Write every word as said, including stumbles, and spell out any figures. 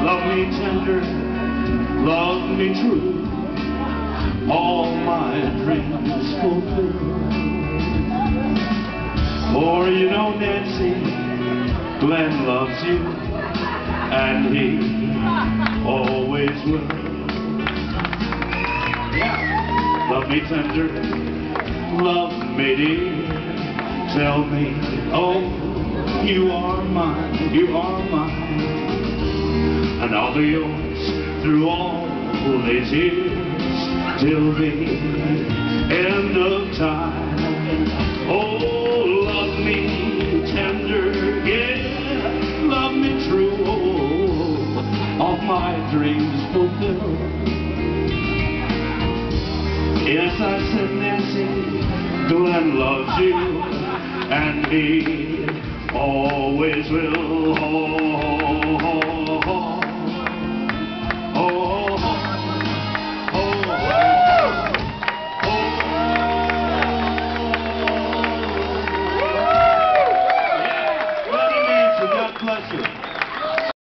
Love me tender, love me true, all my dreams fulfill. For you know, Nancy, Glenn loves you, and he always will. Yeah. Love me tender, love me dear, tell me, oh, you are mine, you are mine, and I'll be yours through all these years, till the end of time. Oh, love me tender, yeah, love me true, oh, all my dreams fulfill. Yes, I said, Nancy, Glenn loves you, and he always will.